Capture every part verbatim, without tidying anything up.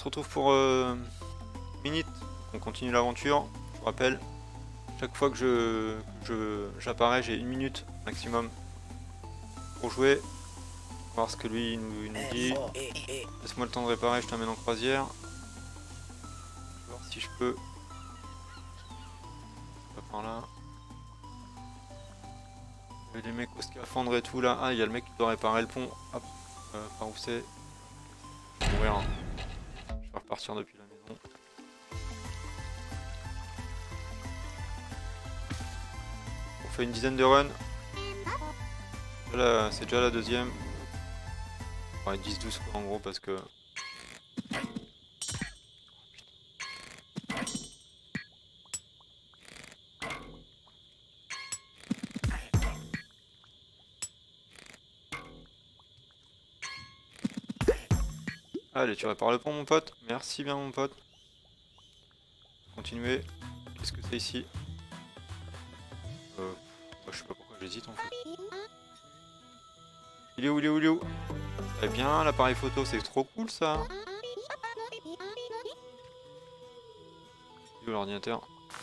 retrouve pour euh, minute. On continue l'aventure. Je vous rappelle, chaque fois que je je j'apparais, j'ai une minute maximum pour jouer. Voir ce que lui il nous, il nous dit. Laisse-moi le temps de réparer, je t'emmène en croisière. Je vais voir si je peux. Pas par là. Il y a les mecs au scaphandre et tout là. Ah, il y a le mec qui doit réparer le pont. Hop. Euh, par où c'est? Je vais mourir. Hein. Je vais repartir depuis la maison. On fait une dizaine de runs. C'est déjà la deuxième. Ouais, dix douze quoi en gros parce que... Allez, tu répares le pont mon pote. Merci bien mon pote. Continuez. Qu'est-ce que c'est ici? euh, bah, Je sais pas pourquoi j'hésite en fait. Il est où, il est où, il est où? Eh bien, l'appareil photo, c'est trop cool ça. Il est où l'ordinateur?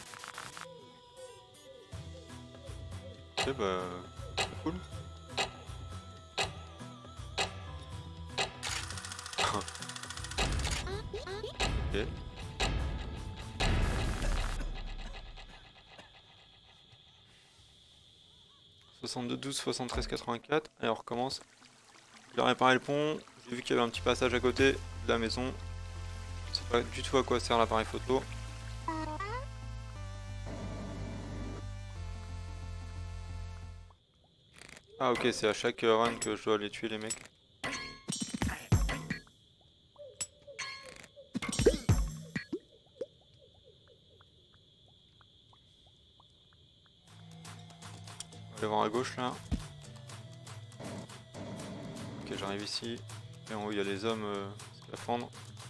Ok, bah... c'est cool. Ok. soixante-deux douze soixante-treize quatre-vingt-quatre. Allez, on recommence. J'ai réparé le pont. J'ai vu qu'il y avait un petit passage à côté de la maison. Je sais pas du tout à quoi sert l'appareil photo. Ah ok, c'est à chaque run que je dois aller tuer les mecs. On va aller voir à gauche là. Ok, j'arrive ici. Et en haut il y a les hommes euh, scaphandres.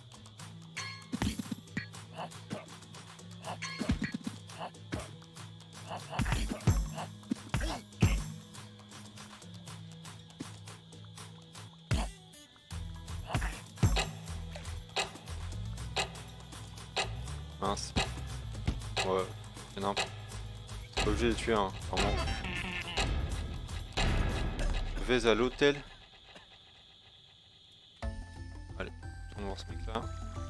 Mince. Ouais, c'est n'importe. Je suis pas obligé de les tuer, hein, vraiment. Je vais à l'hôtel. Allez, on va voir ce mec là.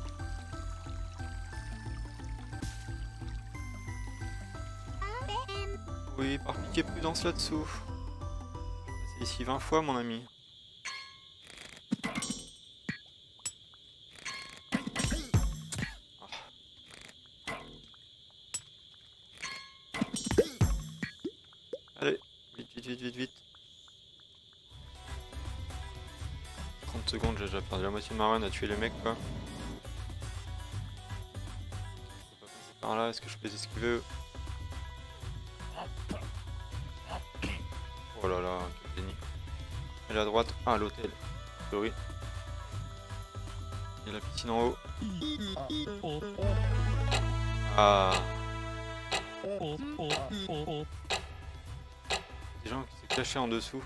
Oui, par pitié, prudence là-dessous. C'est ici vingt fois, mon ami. Allez, vite, vite, vite, vite, vite. trente secondes, j'ai déjà perdu la moitié de ma run à tuer les mecs, quoi. Je peux pas passer par là, est-ce que je peux les esquiver? Oh là là, quel génie. Elle est à droite. Ah, l'hôtel. Oui. Il y a la piscine en haut. Ah. Des gens qui s'est caché en dessous.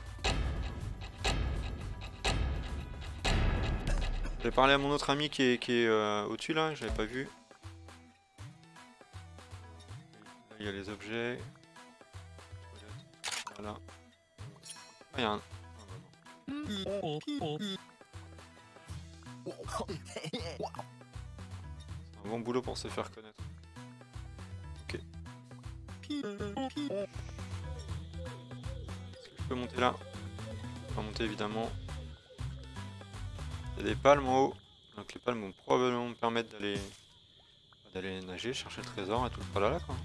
J'ai parlé à mon autre ami qui est, qui est euh, au-dessus là, j'avais pas vu. Là, il y a les objets. Voilà. Ah, il y a un... C'est un bon boulot pour se faire connaître. Ok. Est-ce que je peux monter là? Je peux pas monter évidemment. Il y a des palmes en haut. Donc les palmes vont probablement me permettre d'aller d'aller nager, chercher le trésor et tout le tralala quoi.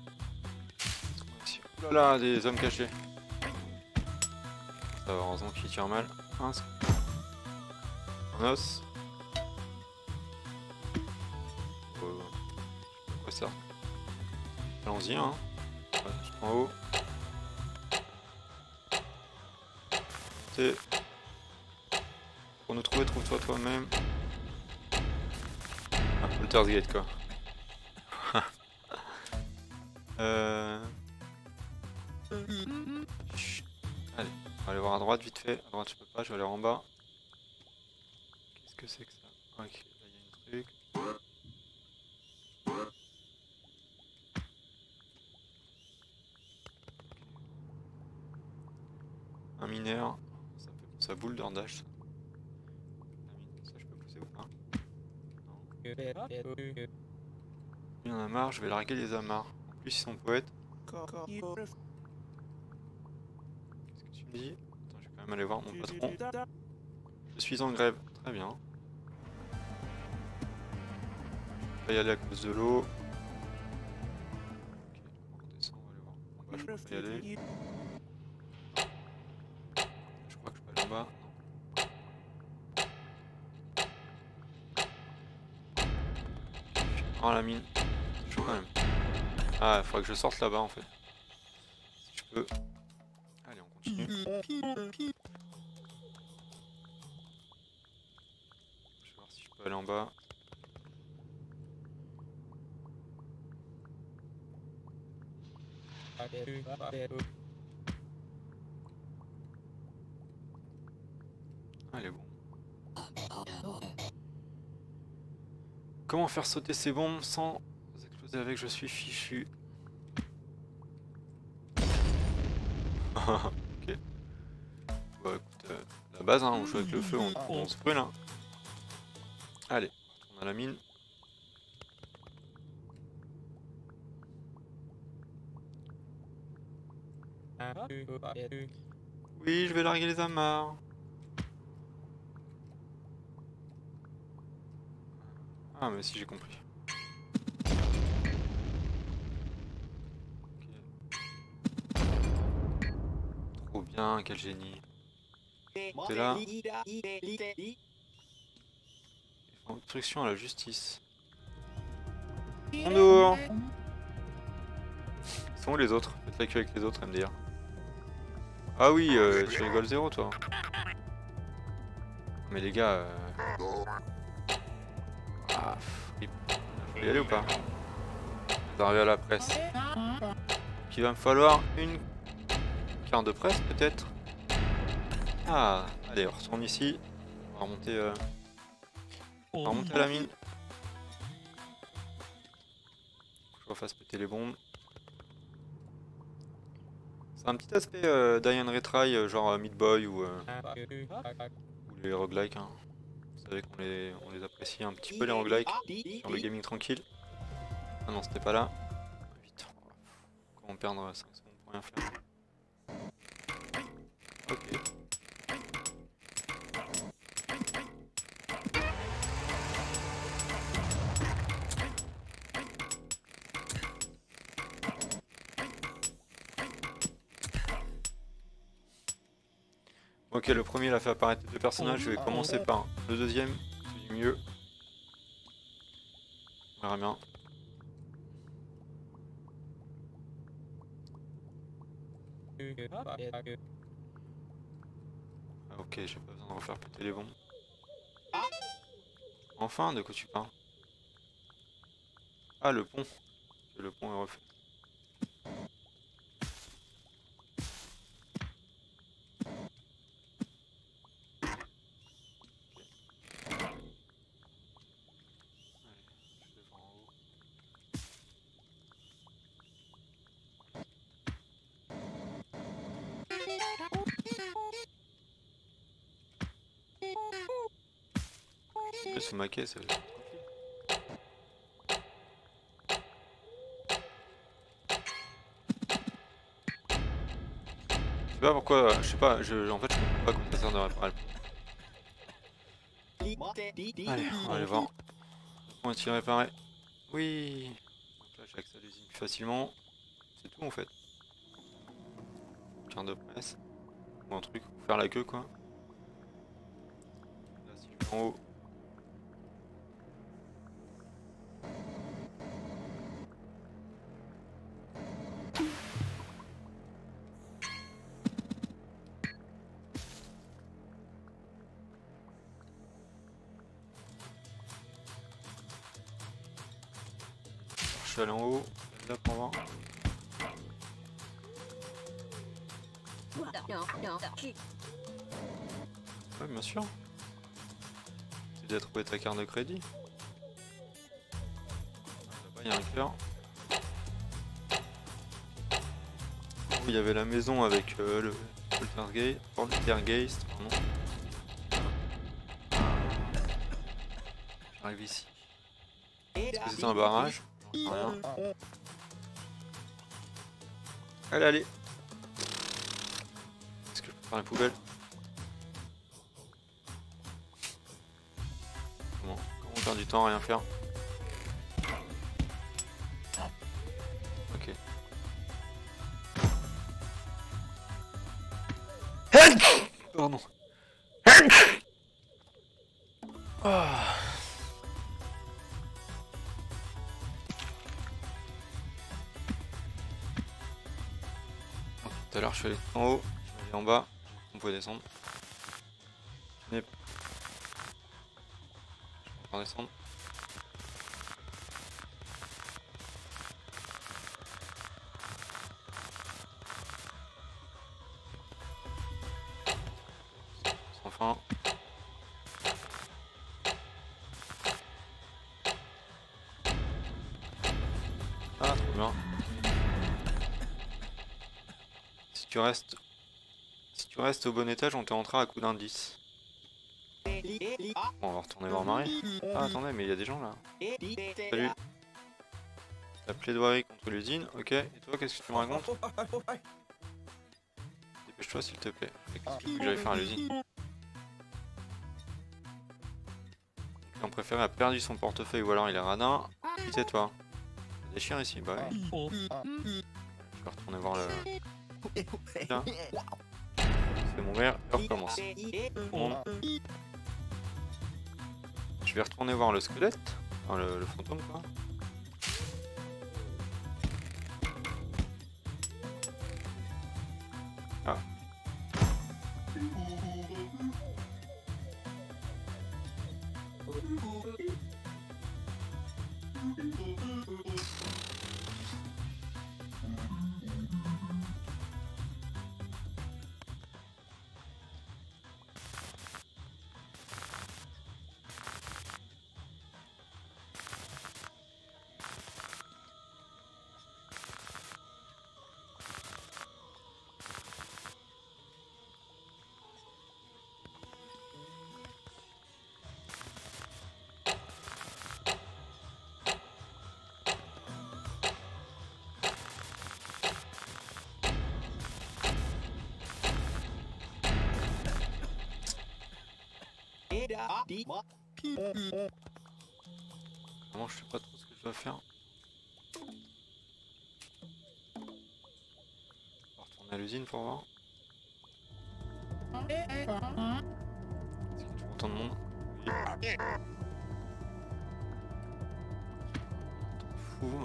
Oh là là, des hommes cachés. Ça va, heureusement qu'il tire mal. Un, un os. Euh, quoi ça? Allons-y hein. Ouais, je prends en haut. Montez. Pour nous trouver, trouve-toi toi-même. Ah, Walter's Gate quoi. euh... Chut. Allez, on va aller voir à droite vite fait. À droite je peux pas, je vais aller en bas. Qu'est-ce que c'est que ça? Ok, là il y a un truc. Un mineur, ça, peut, ça boule d'un dash. Ça. ça je peux pousser ou pas? Non. Il y en a marre, je vais larguer les amarres. En plus ils sont poètes. Qu'est-ce que tu me dis? Attends, je vais quand même aller voir mon patron. Je suis en grève, très bien. Je vais y aller à cause de l'eau. Ok, on redescend, on va aller voir. En bas, je peux pas y aller. Je crois que je peux aller en bas. Non. Oh la mine, c'est chaud quand même. Ah, il faudrait que je sorte là-bas en fait. Si je peux. Allez, on continue. Je vais voir si je peux aller en bas. Allez, bon. Comment faire sauter ces bombes sans exploser avec? Je suis fichu. Ok. Bah écoute, euh, la base, hein, on joue avec le feu, on, on se brûle. Hein. Allez, on a la mine. Oui, je vais larguer les amarres. Ah, mais si j'ai compris. Okay. Trop bien, quel génie. T'es là. Obstruction à la justice. Bonjour. Ils sont où les autres? Faites la queue avec les autres, M D R. Ah oui, euh, tu rigoles zéro, toi. Mais les gars... Euh... Ah, faut y aller ou pas? Vous arrivez à la presse. Donc il va me falloir une carte de presse, peut-être. Ah, allez, on retourne ici. On va remonter, euh... on va remonter à la mine. Faut que je refasse péter les bombes. C'est un petit aspect euh, Die and Retry, euh, genre euh, Meat Boy ou, euh, ou les roguelikes. Hein. Vous savez qu'on les, on les apprécie un petit peu les roguelikes sur le gaming tranquille. Ah non, c'était pas là. Vite. Comment perdre cinq secondes pour rien faire. Ok. Ok, le premier il a fait apparaître deux personnages, je vais commencer par le deuxième, c'est du mieux. On verra bien. Ah, ok, j'ai pas besoin de refaire péter les bombes. Enfin, de quoi tu parles? Ah, le pont. Le pont est refait. Ce maquet, ça veut dire tranquille. Je sais pas pourquoi, je sais pas, je, en fait je comprends pas comment ça sert de réparer le pont. Allez, on va aller voir. Le pont est-il réparé? Oui. Donc là j'ai accès à l'usine plus facilement. C'est tout en fait. Carte de presse. Ou un truc, ou faire la queue quoi. Là si je vais en haut. Je suis allé en haut, là pour voir. Ouais, bien sûr. Tu dois trouver ta carte de crédit. il y a un cœur. Il y avait la maison avec euh, le poltergeist, poltergeist, pardon. J'arrive ici. Est-ce que c'est un barrage? J'en sais rien. Allez, allez. Est-ce que je peux faire la poubelle? Comment? Comment on perd du temps à rien faire? Ok. Pardon. Oh. Tout à l'heure je suis allé en haut, je vais aller en bas, on peut descendre. Je vais pouvoir descendre. Sans fin. Ah, trop bien. Si tu restes, si tu restes au bon étage, on te rentrera à coup d'indice. Bon, on va retourner voir Marie. Ah, attendez, mais il y a des gens là. Salut. La plaidoirie contre l'usine, ok. Et toi, qu'est-ce que tu me racontes? Dépêche-toi s'il te plaît. Qu'est-ce que tu veux que j'aille faire à l'usine? On préféré a perdu son portefeuille ou alors il est radin. Qui c'est toi? Il y a des chiens ici, bah ouais. Je vais retourner voir le... Là. Je vais mourir et on recommence. Bon. Je vais retourner voir le squelette. Enfin le, le fantôme quoi. Ah. Vraiment, je sais pas trop ce que je dois faire. On va retourner à l'usine pour voir. Est-ce qu'il y a toujours autant de monde? Oui. Fou.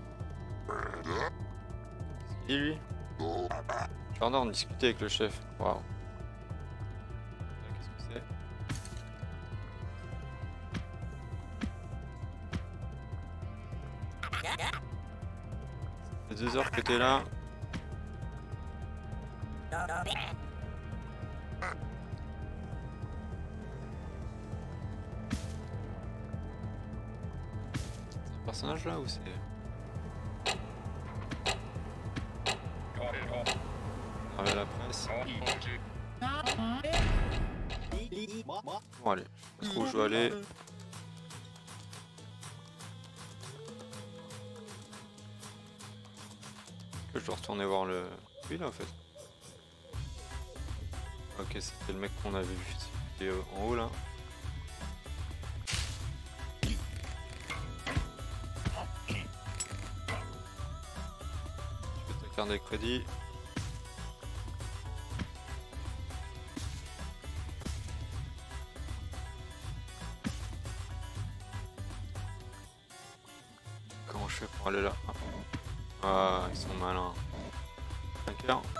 Qu'est-ce qu'il dit lui? J'adore discuter avec le chef. Waouh. Qu'est-ce que c'est? Ça fait deux heures que t'es là. C'est un personnage là ou c'est... Avec la presse. Bon allez, je sais pas trop où je dois aller. Je dois retourner voir le... Oui là en fait. Ok, c'était le mec qu'on avait vu. C'était en haut là. Je vais ta carte de crédit. Comment je fais pour aller là? Ah, ils sont malins. cinq heures.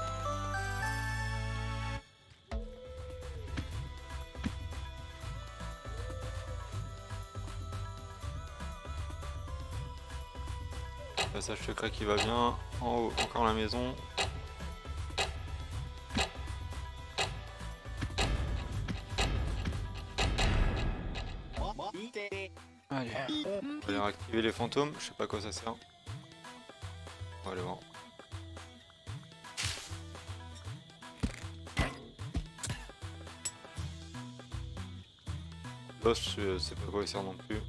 Passage secret qui va bien. En haut, encore la maison. Allez, on va aller Esquiver les fantômes, je sais pas à quoi ça sert. On va aller voir. Lost, je sais pas à quoi il sert non plus.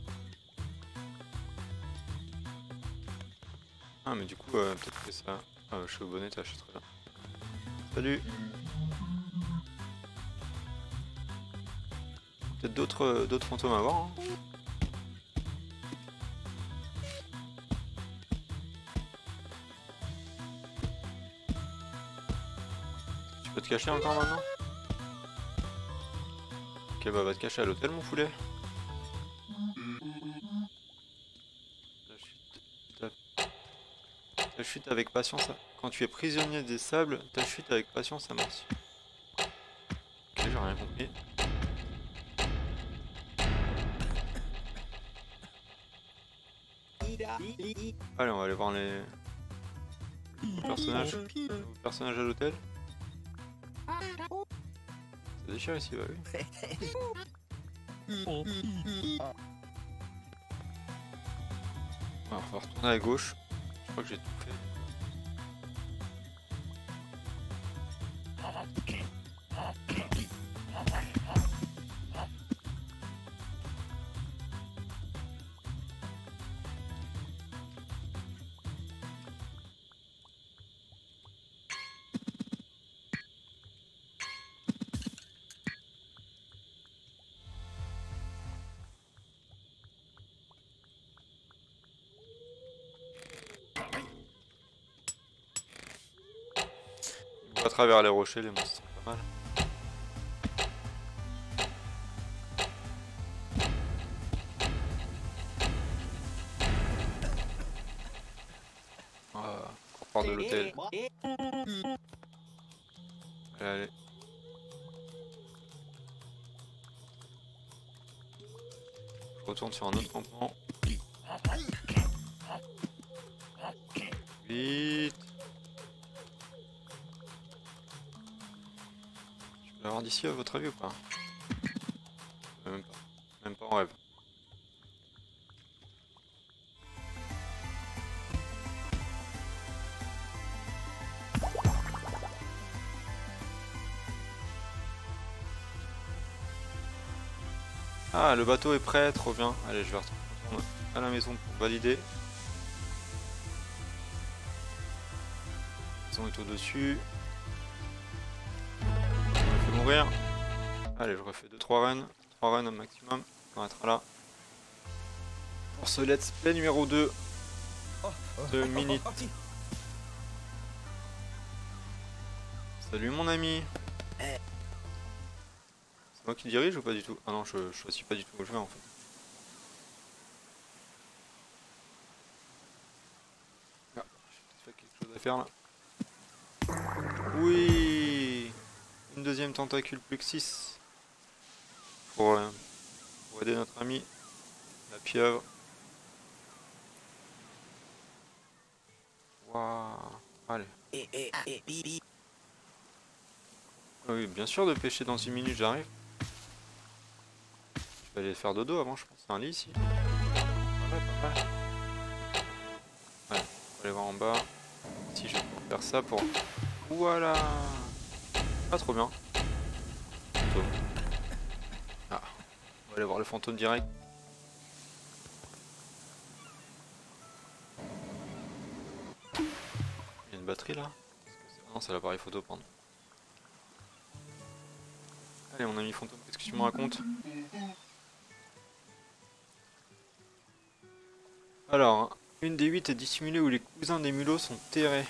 Ah mais du coup euh, peut-être que ça... Ah je suis au bon étage, c'est très bien. Salut. Peut-être d'autres euh, d'autres fantômes à voir. Hein. Tu peux te cacher encore maintenant? Ok bah va te cacher à l'hôtel mon poulet. La chute, ta... ta chute avec patience. Quand tu es prisonnier des sables, ta chute avec patience amorce. Ok j'ai rien compris. Allez on va aller voir les... les personnages. Les personnages à l'hôtel. Ça déchire ici, bah oui. Alors, on va retourner à gauche. Je crois que j'ai tout fait. À travers les rochers, les monstres, c'est pas mal. Ah, on part de l'hôtel. Allez, allez. Je retourne sur un autre campement. Vite. Je peux l'avoir d'ici à votre avis ou pas? Même pas. Même pas en rêve. Ah, le bateau est prêt, trop bien. Allez, je vais retourner à la maison pour valider. La maison est au-dessus. On m'a fait mourir. Allez, je refais deux trois runs. trois runs au maximum. On être là. Pour ce let's play numéro deux de Minit. Salut mon ami. C'est moi qui dirige ou pas du tout? Ah non, je, je choisis pas du tout où je vais en fait. Ah, j'ai peut-être fait quelque chose à faire là. Oui, une deuxième tentacule Plexis pour, euh, pour aider notre ami, la pieuvre. Waouh, allez. Ah oui, bien sûr de pêcher dans une minute, j'arrive. Je vais aller faire dodo avant, je pense. C'est un lit ici. Pas mal, pas mal. Ouais, on va aller voir en bas. Si je vais faire ça pour... Voilà. Ah, trop bien. Fantôme. Ah, on va aller voir le fantôme direct. Il y a une batterie là? Non, c'est l'appareil photo, pardon. Allez, mon ami fantôme, qu'est-ce que tu me racontes? Alors, une des huit est dissimulée où les cousins des mulots sont terrés.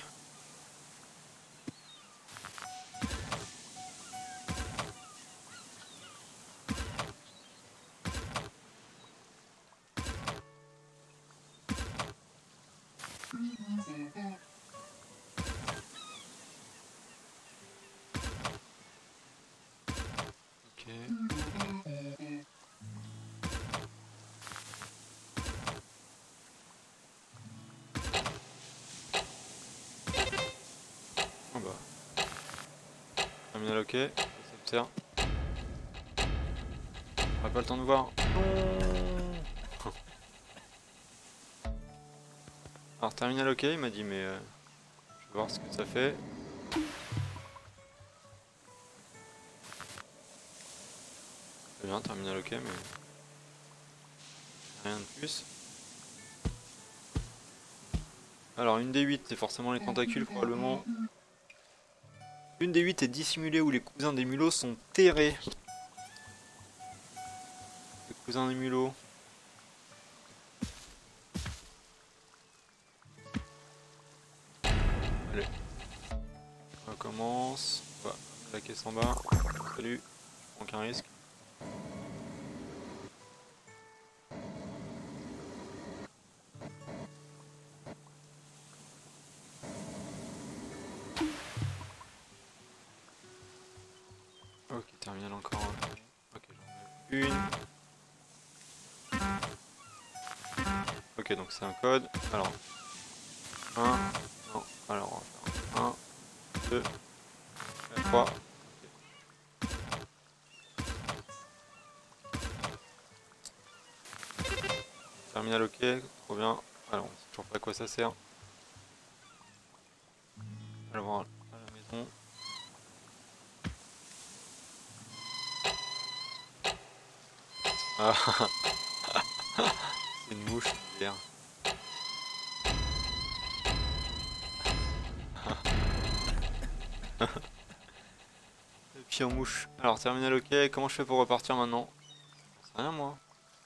Ok. Oh bah. Terminal ok, ça s'observe. On n'a pas le temps de voir. Non. Alors terminal ok, il m'a dit mais euh, je vais voir ce que ça fait. Très bien, terminal ok, mais rien de plus. Alors une des huit, c'est forcément les tentacules probablement. Une des huit est dissimulée où les cousins des mulots sont terrés. Les cousins des mulots. Allez. On commence. On va la caisse en bas. Salut. Je prends aucun risque. Ok, terminal encore. Ok, j'en ai une. Ok, donc c'est un code. Alors, un. Non, alors on va faire un, deux, trois. Terminal ok, trop bien. Alors, on sait toujours pas à quoi ça sert. On va le voir à la maison. Ah, c'est une mouche, hier. Le pied en mouche. Alors, terminal ok, comment je fais pour repartir maintenant? J'en sais rien moi.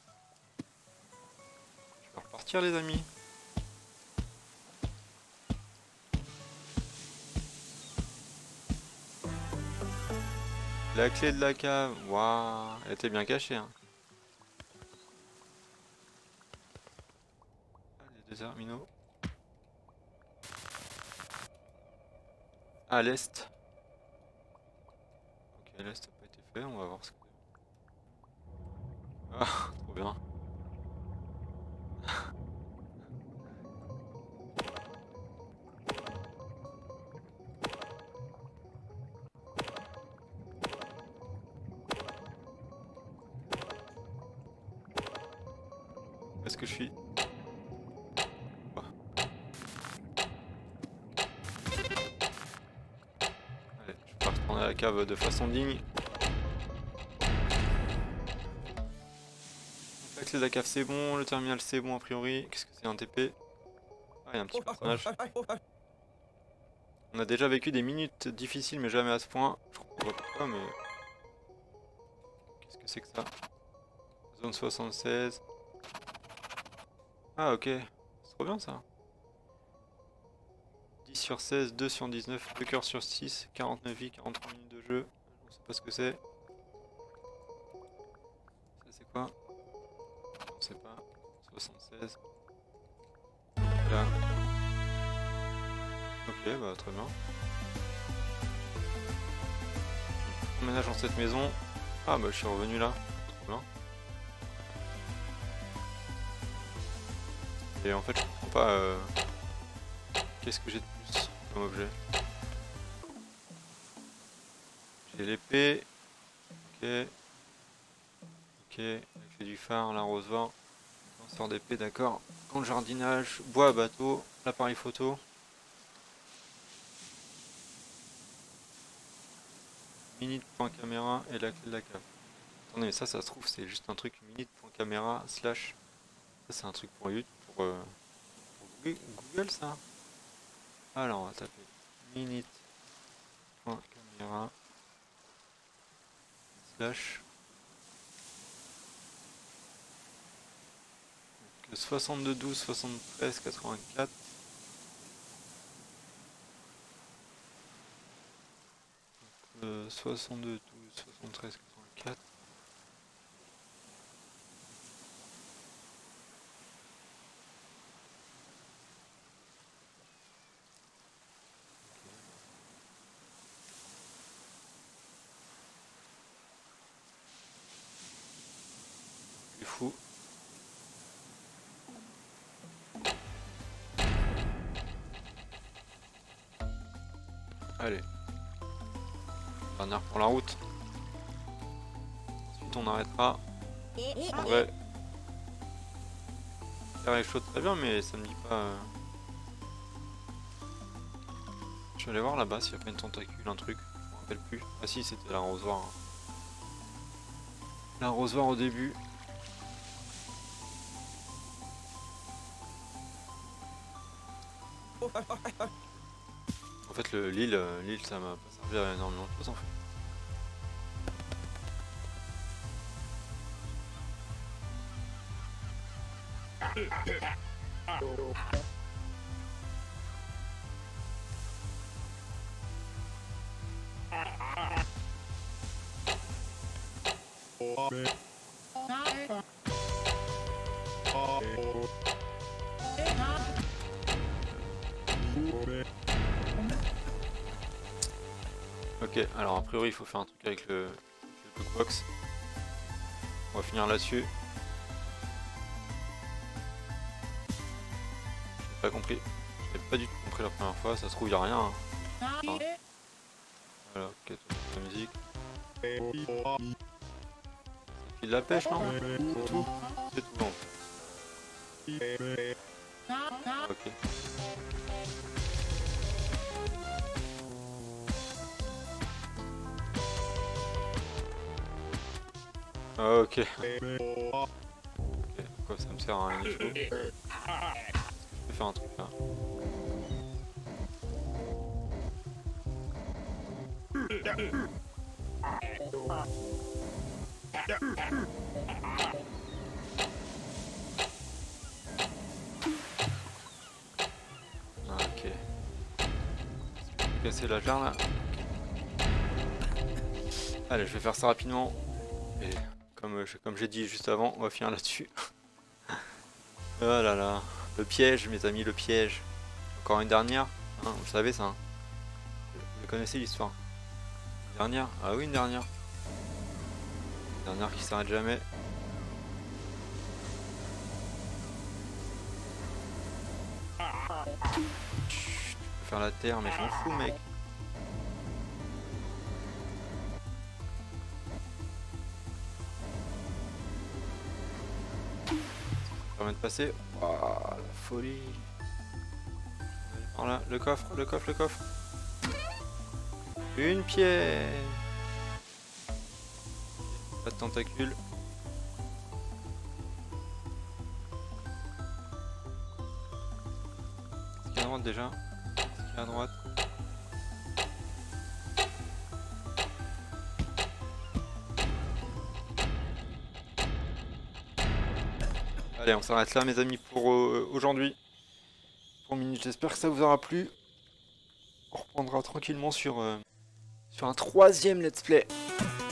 Je vais repartir les amis. La clé de la cave, waouh, elle était bien cachée. Hein. Ah, les deux terminaux. À l'est. Ok, l'est n'a pas été fait, on va voir ce que c'est. Ah, trop bien. Où est-ce que je suis? Oh. Allez, je vais retourner à la cave de façon digne. La clé de la cave c'est bon, le terminal c'est bon a priori. Qu'est-ce que c'est un T P? Ah, il y a un petit personnage. On a déjà vécu des minutes difficiles mais jamais à ce point. Je comprends pas pourquoi mais... Qu'est-ce que c'est que ça? Zone soixante-seize. Ah ok, c'est trop bien ça. dix sur seize, deux sur dix-neuf, deux cœurs sur six, quarante-neuf vies, quarante-trois minutes de jeu. Je sais pas ce que c'est. Ça c'est quoi? On sait pas. soixante-seize. Là. Ok, bah très bien. On ménage dans cette maison. Ah bah je suis revenu là. Trop bien. Et en fait je comprends pas euh... qu'est-ce que j'ai de plus comme objet. J'ai l'épée. Ok. Ok. La clé du phare, l'arrosoir. Lanceur d'épée, d'accord. Camp de jardinage, bois à bateau, l'appareil photo. Minute point caméra et la clé de la cave. Attendez, mais ça, ça se trouve, c'est juste un truc minute point caméra slash. Ça, c'est un truc pour YouTube, pour, euh, pour Google, Google, ça. Alors, on va taper minute point caméra slash. Donc, soixante-deux douze soixante-treize quatre-vingt-quatre. Euh, soixante-deux douze soixante-treize quatre-vingt-quatre. C'est fou. Allez. Dernière pour la route. Ensuite on arrêtera. En vrai. L'air est chaud très bien mais ça me dit pas... Euh... je vais aller voir là-bas s'il n'y a pas une tentacule, un truc. Je me rappelle plus. Ah si, c'était l'arrosoir. Hein. L'arrosoir au début. En fait, le l'île, l'île, ça m'a pas servi à énormément de choses en fait. Ok, alors a priori il faut faire un truc avec le, le box. On va finir là-dessus. J'ai pas compris. J'ai pas du tout compris la première fois, ça se trouve il y a rien. Hein. Enfin, voilà, ok, la musique. Il de la pêche, non? C'est tout. C'est tout bon. Ok. Ok. Ok, quoi ça me sert à rien du tout. Est-ce que je peux faire un truc là? Ok. Casser la jarre là. Allez, je vais faire ça rapidement. Et comme, euh, comme j'ai dit juste avant, on va finir là-dessus. Oh là là. Le piège, mes amis, le piège. Encore une dernière. Hein, vous le savez ça. Hein. Vous connaissez l'histoire. Une dernière? Ah oui, une dernière. Une dernière qui s'arrête jamais. Chut, tu peux faire la terre, mais je m'en fous, mec. Ça permet de passer. Waouh, la folie. Voilà, le coffre, le coffre, le coffre. Une pièce. Pas de tentacules. Est-ce qu'il y a à droite déjà? Est-ce qu'il y a à droite? Allez, on s'arrête là mes amis pour euh, aujourd'hui. Pour minutes, j'espère que ça vous aura plu. On reprendra tranquillement sur, euh, sur un troisième let's play.